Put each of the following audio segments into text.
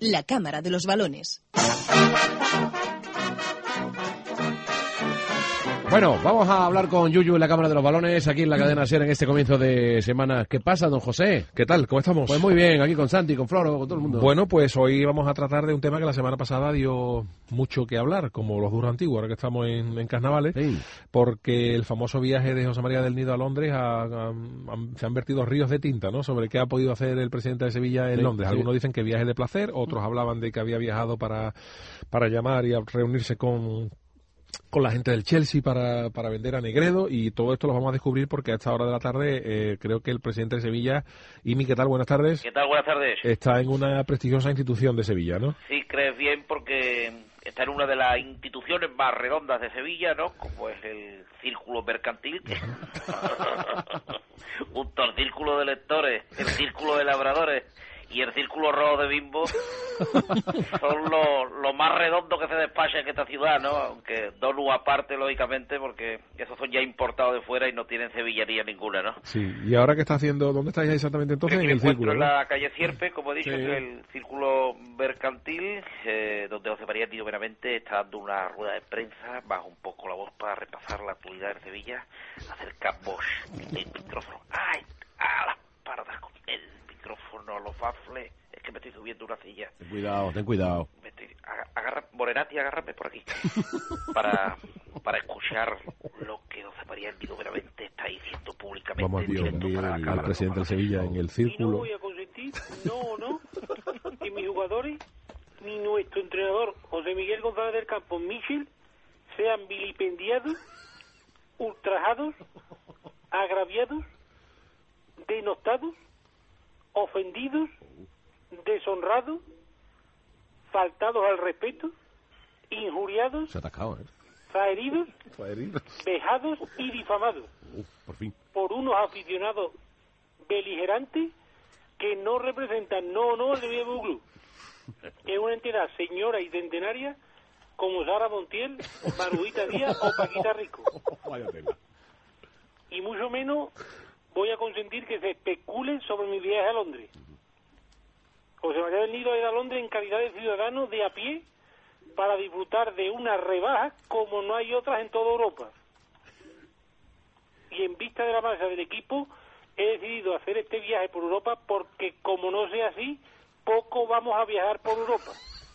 la Cámara de los Balones. Bueno, vamos a hablar con Yuyu en la Cámara de los Balones, aquí en la cadena SER en este comienzo de semana. ¿Qué pasa, don José? ¿Qué tal? ¿Cómo estamos? Pues muy bien, aquí con Santi, con Floro, con todo el mundo. Bueno, pues hoy vamos a tratar de un tema que la semana pasada dio mucho que hablar, como los duros antiguos, ahora que estamos en carnavales, Sí. porque el famoso viaje de José María del Nido a Londres se han vertido ríos de tinta, ¿no?, sobre qué ha podido hacer el presidente de Sevilla en Londres. Sí. Algunos dicen que viaje de placer, otros hablaban de que había viajado para llamar y a reunirse con la gente del Chelsea para vender a Negredo, y todo esto lo vamos a descubrir porque a esta hora de la tarde creo que el presidente de Sevilla, Imi, ¿qué tal? Buenas tardes. ¿Qué tal? Buenas tardes. Está en una prestigiosa institución de Sevilla, ¿no? Sí, crees bien porque está en una de las instituciones más redondas de Sevilla, ¿no? Como es el Círculo Mercantil, que junto al Círculo de Lectores, el Círculo de Labradores y el Círculo Rojo de Bimbo son lo más redondo que se despacha en esta ciudad, ¿no? Aunque Donu aparte, lógicamente, porque esos son ya importados de fuera y no tienen sevillaría ninguna, ¿no? Sí, y ahora qué está haciendo, ¿dónde estáis exactamente entonces? Aquí En me el encuentro Círculo, en ¿no? la calle Sierpe, como he dicho, Sí. que es el Círculo Mercantil, donde José María Nido Benavente está dando una rueda de prensa, baja un poco la voz para repasar la actualidad de Sevilla, acercamos el micrófono, ¡ay!, a las pardas con el micrófono, los bafles, es que me estoy subiendo una silla. Ten cuidado. Morenati, agárrame por aquí, para escuchar lo que José María Nido Benavente está diciendo públicamente. Vamos a en directo para la al Cámara de presidente de los Sevilla en el Y no Círculo. voy a consentir, no, que mis jugadores, ni nuestro entrenador José Miguel González del Campo, Michel, sean vilipendiados, ultrajados, agraviados, denostados, ofendidos, deshonrados, faltados al respeto, injuriados, Se ha atacado, ¿eh? zaheridos, vejados y difamados Por fin. por unos aficionados beligerantes que no representan el Sevilla Fútbol Club, que es una entidad señora y centenaria como Sara Montiel, Marujita Díaz o Paquita Rico. Vaya tela. Y mucho menos voy a consentir que se especule sobre mi viaje a Londres. José María del Nido ha ido a Londres en calidad de ciudadano de a pie para disfrutar de una rebaja como no hay otras en toda Europa. Y en vista de la marcha del equipo, he decidido hacer este viaje por Europa porque, como no sea así, poco vamos a viajar por Europa.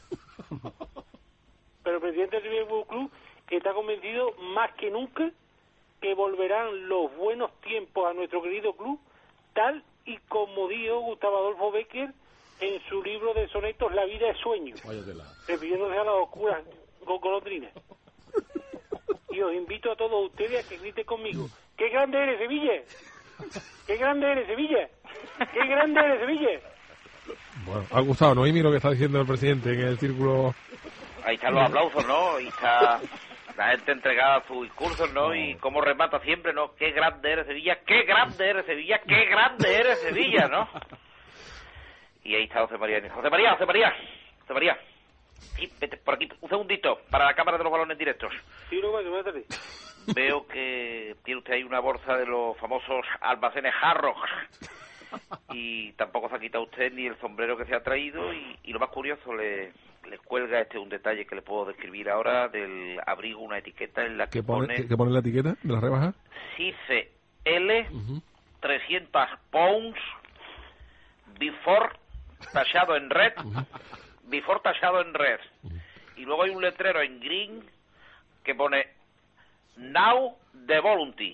Pero el presidente del Sevilla Fútbol Club está convencido más que nunca que volverán los buenos tiempos a nuestro querido club, tal y como dijo Gustavo Adolfo Bécquer en su libro de sonetos La vida es sueño, refiriéndose a las oscuras golondrinas. Y os invito a todos ustedes a que griten conmigo: ¡qué grande eres, Sevilla! ¡Qué grande eres, Sevilla! ¡Qué grande eres, Sevilla! Bueno, ha gustado, ¿no, Imi, lo que está diciendo el presidente en el Círculo? Ahí están los aplausos, ¿no? Y está la gente entregada a sus discursos, ¿no? Y cómo remata siempre, ¿no? ¡Qué grande eres, Sevilla! ¡Qué grande eres, Sevilla! ¡Qué grande eres, Sevilla!, ¿no? Y ahí está José María. José María. Sí, vete por aquí, un segundito, para la Cámara de los Balones Directos. Sí, no, buenas tardes. Veo que tiene usted ahí una bolsa de los famosos almacenes Harrods. Y tampoco se ha quitado usted ni el sombrero que se ha traído. Y lo más curioso, le cuelga un detalle que le puedo describir ahora, del abrigo, una etiqueta en la que ¿Qué pone la etiqueta de la rebaja? CCL, 300 pounds, before tachado en red, before tachado en red. Y luego hay un letrero en green que pone now the volunty.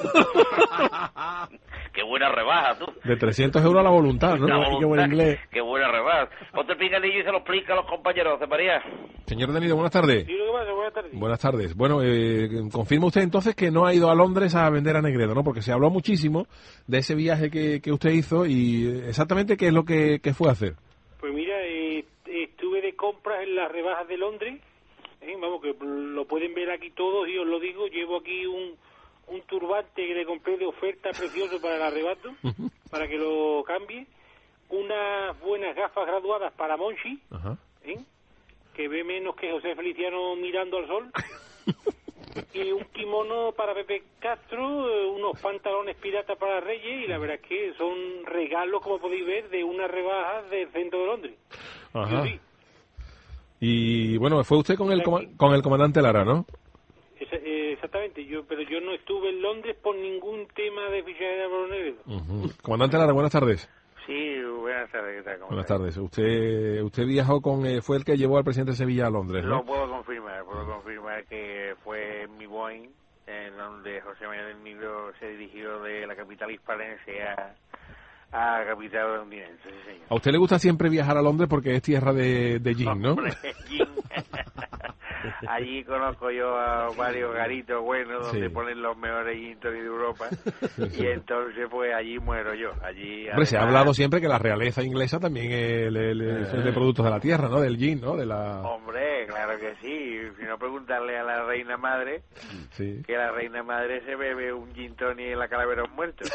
Qué buena rebaja, tú. De 300 euros a la voluntad, ¿no? La Qué buen voluntad, inglés. qué buena rebaja. Ponte el pinganillo y se lo explica a los compañeros, José María. Señor Denido, buenas tardes. Sí, lo que pasa, buenas tardes. Buenas tardes. Bueno, confirma usted entonces que no ha ido a Londres a vender a Negredo, ¿no? Porque se habló muchísimo de ese viaje que usted hizo y exactamente qué es lo que fue a hacer. Pues mira, estuve de compras en las rebajas de Londres. Vamos, que lo pueden ver aquí todos y os lo digo. Llevo aquí un turbante que le compré de oferta precioso para el arrebato, para que lo cambie. Unas buenas gafas graduadas para Monchi, Ajá. que ve menos que José Feliciano mirando al sol. y un kimono para Pepe Castro, unos pantalones piratas para Reyes, y la verdad es que son regalos, como podéis ver, de una rebaja del centro de Londres. Ajá. Sí. Y bueno, fue usted con el comandante Lara, ¿no? Exactamente, pero yo no estuve en Londres por ningún tema de fichaje de Álvaro Negredo. Comandante Lara, buenas tardes. Sí, buenas tardes, ¿qué tal? ¿Cómo Buenas estás? tardes. Usted viajó fue el que llevó al presidente de Sevilla a Londres, ¿no? Lo puedo confirmar que fue mi Boeing, en donde José María del Nido se dirigió de la capital hispalense a la capital londinense, sí, señor. A usted le gusta siempre viajar a Londres porque es tierra de gin, ¿no? Hombre, gin. Allí conozco yo a varios garitos buenos donde Sí. ponen los mejores gin tonic de Europa y entonces pues allí muero yo. Allí Hombre, se ha además, hablado siempre que la realeza inglesa también es de productos de la tierra, ¿no? Del gin, ¿no? Hombre, claro que sí. Si no, preguntarle a la reina madre, Sí. que la reina madre se bebe un gin tonic en la calavera de un muerto.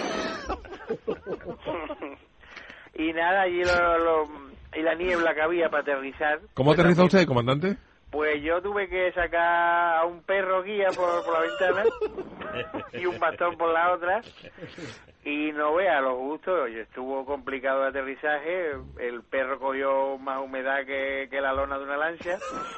Y nada, allí y la niebla que había para aterrizar. ¿Cómo pues aterriza también- usted, comandante? Pues yo tuve que sacar a un perro guía por la ventana y un bastón por la otra. Y no vea los gustos, estuvo complicado el aterrizaje, el perro cogió más humedad que la lona de una lancha.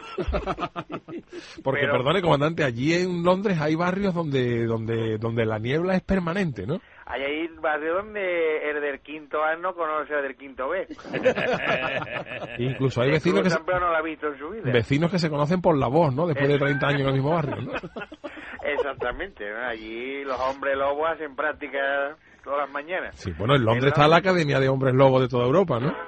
Porque, Pero- perdone, comandante, allí en Londres hay barrios donde la niebla es permanente, ¿no? Hay ahí barrio donde el del quinto A no conoce al del quinto B. Incluso hay El vecinos Cruz que Campeón no lo ha visto en su vida. vecinos que se conocen por la voz, ¿no? Después de 30 años en el mismo barrio, ¿no? Exactamente, ¿no? Allí los hombres lobos hacen práctica todas las mañanas. Sí, bueno, en Londres está la Academia de Hombres Lobos de toda Europa, ¿no?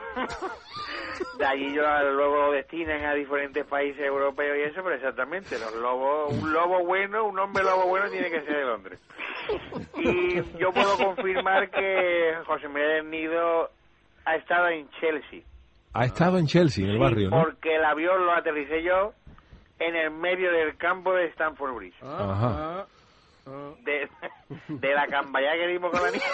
De allí luego lo destinan a diferentes países europeos y eso, pero exactamente, los lobos, un lobo bueno, un hombre lobo bueno tiene que ser de Londres. Y yo puedo confirmar que José María del Nido ha estado en Chelsea. Ha estado en Chelsea, en el Sí, barrio, ¿no? porque el avión lo aterricé yo en el medio del campo de Stamford Bridge. Ajá. De la cambaya que dimos con la niña,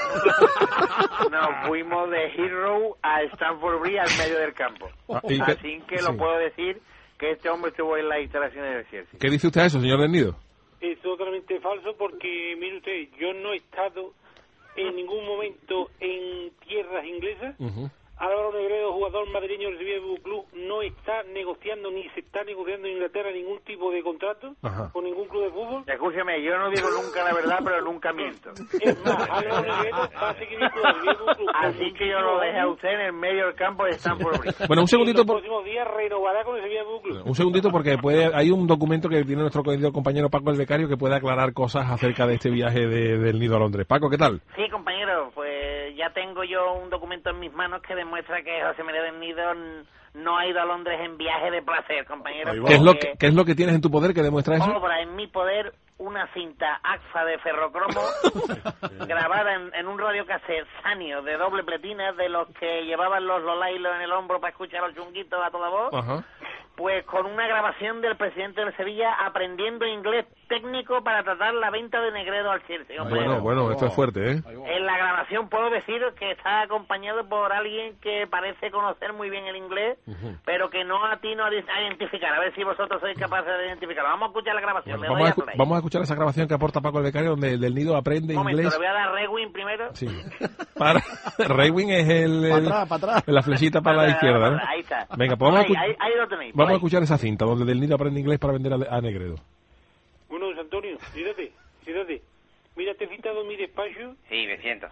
nos fuimos de Heathrow a Stamford Bridge al medio del campo. ¿Y qué- Así que sí. lo puedo decir que este hombre estuvo en las instalaciones del Chelsea. ¿Qué dice usted a eso, señor del Nido? Es totalmente falso porque, mire usted, yo no he estado en ningún momento en tierras inglesas. Álvaro Negredo, jugador madrileño del Sevilla Fútbol Club, no está negociando ni se está negociando en Inglaterra ningún tipo de contrato Ajá. con ningún club de fútbol. Escúcheme, yo no digo nunca la verdad, pero nunca miento. Es más, Álvaro Negredo va a seguir vinculado al Sevilla Fútbol Club. por Así que yo lo dejo a usted en el medio del campo de Stamford Bridge. Bueno, un y segundito, en los próximos días renovará con el Sevilla Fútbol Club. un segundito porque hay un documento que tiene nuestro querido compañero Paco el Becario que puede aclarar cosas acerca de este viaje del Nido a Londres. Paco, ¿qué tal? Sí, compañero, pues ya tengo yo un documento en mis manos que demuestra que José María del Nido no ha ido a Londres en viaje de placer, compañero. ¿Qué es lo que tienes en tu poder que demuestra eso? Obra en mi poder una cinta AXA de ferrocromo grabada en un radiocassette Sanio de doble pletina de los que llevaban los lolailos en el hombro para escuchar los chunguitos a toda voz. Ajá. Pues con una grabación del presidente del Sevilla aprendiendo inglés técnico para tratar la venta de Negredo al Chelsea. compañero. Bueno, esto es fuerte, ¿eh? En la grabación puedo deciros que está acompañado por alguien que parece conocer muy bien el inglés, pero que no atino a identificar. A ver si vosotros sois capaces de identificarlo. Vamos a escuchar la grabación. Bueno, le doy a play. vamos a escuchar esa grabación que aporta Paco el Becario donde el del Nido aprende Un momento, inglés. le voy a dar Rewin primero. Sí. Raywin es Para atrás. la flechita para la izquierda, ¿no? Ahí está. Venga, pues vamos, ahí lo tenéis. vamos a ahí. escuchar esa cinta donde del Nido aprende inglés para vender a Negredo. Bueno, José Antonio, siéntate. Mira, te he citado en mi despacho Sí, me siento.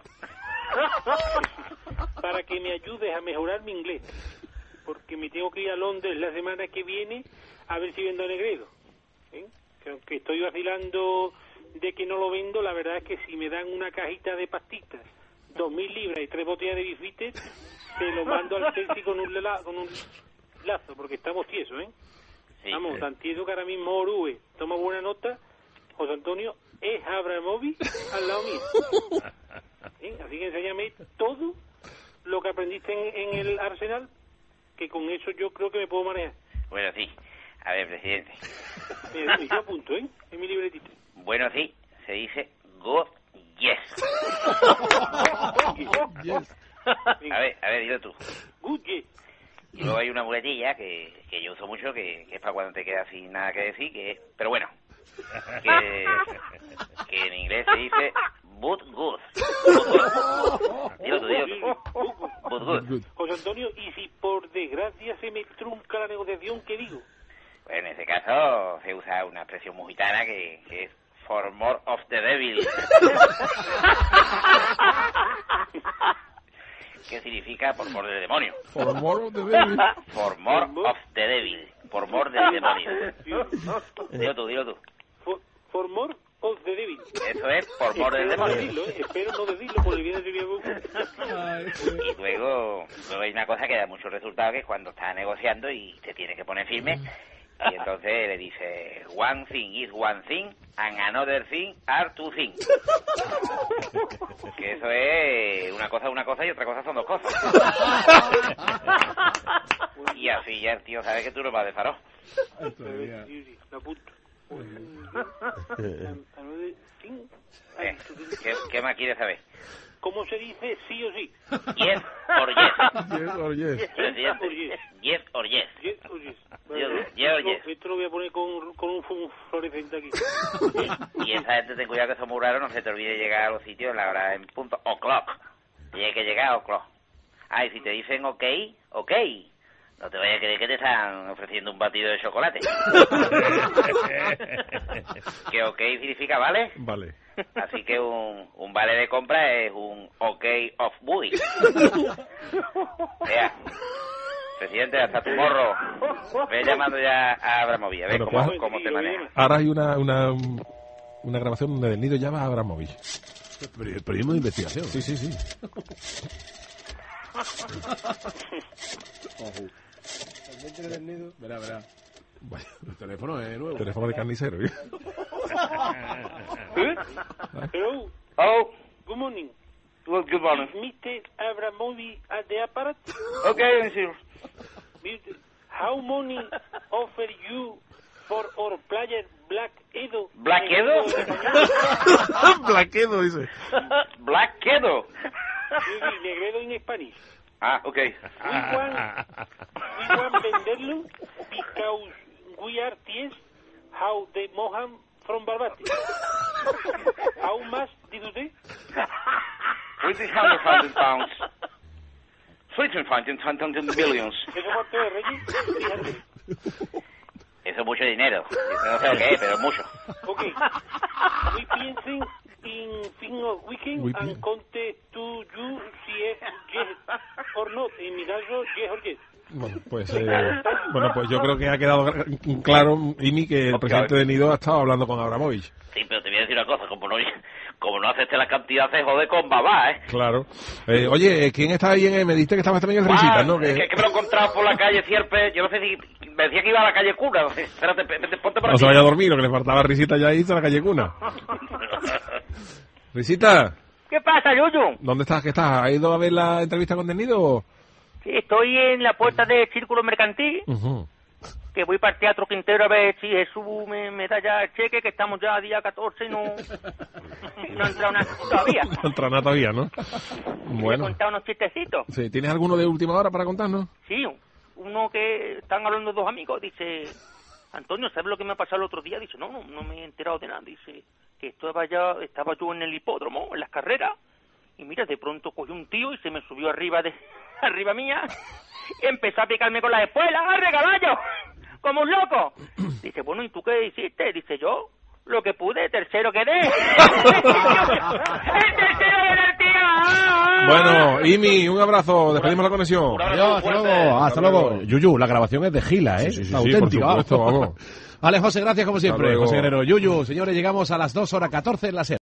para que me ayudes a mejorar mi inglés. Porque me tengo que ir a Londres la semana que viene a ver si vendo a Negredo. ¿Eh? Que aunque estoy vacilando de que no lo vendo, la verdad es que si me dan una cajita de pastitas, 2.000 libras y 3 botellas de bifites, te lo mando al Chelsea con un lazo, porque estamos tiesos, ¿eh? Sí, Vamos, tan tieso que ahora mismo Orue toma buena nota. José Antonio es Abramovich al lado mío. ¿Eh? Así que enséñame todo lo que aprendiste en el Arsenal, que con eso yo creo que me puedo manejar. Bueno, sí. A ver, presidente. Mira, yo apunto, ¿eh? En mi libretita. Bueno, sí. Se dice God yes. A ver, dilo tú. Good, yeah. Y luego hay una muletilla que yo uso mucho, que es para cuando te quedas sin nada que decir, pero bueno, que en inglés se dice but good. Dilo tú. But good. José Antonio, y si por desgracia se me trunca la negociación, ¿qué digo? Pues en ese caso se usa una expresión muy gitana que es for more of the devil. ¿Qué significa por mor del demonio? For more of the devil. For more of the devil. Por mor del demonio. Dilo tú. For more of the devil. Eso es por mor del demonio. Espero no decirlo por el bien de mi Y luego hay una cosa que da mucho resultado, que es cuando está negociando y se tiene que poner firme. Y entonces le dice, one thing is one thing and another thing are two things. Que eso es una cosa y otra cosa son dos cosas. Y así ya el tío sabe que tú no vas de faro. La puta. ¿Qué más quieres saber? ¿Cómo se dice sí o sí? Yes or yes. Yes or yes. Presidente, yes or yes. Yes or yes. Yes or yes. Esto lo voy a poner con un fluorescente aquí. Y esa gente, ten cuidado que son muy raros, no se te olvide llegar a los sitios en la hora en punto o'clock. Y hay que llegar a o'clock. Ah, y si te dicen ok, no te vayas a creer que te están ofreciendo un batido de chocolate. Que ok significa vale. Vale. Así que un vale de compra es un ok of booty. Vea, presidente, hasta tu morro. Ve llamando ya a Abramovich, a ver cómo te maneja. Ahora hay una grabación donde Del Nido llama a Abramovich. Periodismo de investigación. Sí. Verá. Bueno, el teléfono es nuevo. Teléfono de carnicero. ¿Eh? Hello. Oh, Good morning. well, good morning. Mr. Abramovich at the apparat. Okay, sir. How money offer you for our player Black Edo? ¿Black Edo? Blaquedo, dice. Black Edo. Sí, Negredo in Spanish. Ah, okay. We want venderlo because we are TS how the Mohan from Barbate. How much did you say? 300,000 pounds. 320 millions. ¿Eso cuánto es, Reyes? Fíjate. Eso es mucho dinero. No sé lo que es, pero es mucho. Ok. We piensen in fin of weekend and contest to you si es yes or not. En mi caso, yes or yes. Bueno, pues yo creo que ha quedado claro, Imi, que el presidente de Nido ha estado hablando con Abramovich. Sí, pero te voy a decir una cosa, como no acepte la cantidad, se jode con babá, ¿eh? Claro. Oye, ¿quién está ahí me dijiste que estabas también en Risitas, ¿no? Es que me lo he encontrado por la calle Cierpe, yo no sé si me decía que iba a la calle Cuna, espérate, ponte por aquí. No se vaya a dormir, lo que le faltaba Risita ya hizo la calle Cuna. Risita. ¿Qué pasa, Yuyu? ¿Dónde estás? ¿Qué estás? ¿Has ido a ver la entrevista con Del Nido? Sí, estoy en la puerta del Círculo Mercantil, que voy para el Teatro Quintero a ver si Jesús me da ya el cheque, que estamos ya a día 14 y no ha entrado nada todavía. No ha entrado nada todavía, ¿no? Bueno. Voy a contar unos chistecitos. Sí, ¿tienes alguno de última hora para contarnos? Sí, uno que están hablando dos amigos, dice, Antonio, ¿sabes lo que me ha pasado el otro día? Dice, no me he enterado de nada. Dice, que estaba yo en el hipódromo, en las carreras, y mira, de pronto cogió un tío y se me subió arriba mía, y empezó a picarme con las espuelas, ¡arre, caballo! Como un loco. Dice, bueno, ¿y tú qué hiciste? Dice, yo, lo que pude, tercero quedé. ¡El tercero era el tío! Bueno, Imi, un abrazo, despedimos la conexión. Adiós, hasta luego. Yuyu, la grabación es de Gila, ¿eh? Sí, auténtica. por supuesto, vamos. Vale, José, gracias como siempre. luego. José Guerrero. Yuyu, señores, llegamos a las 2:14 en la SER.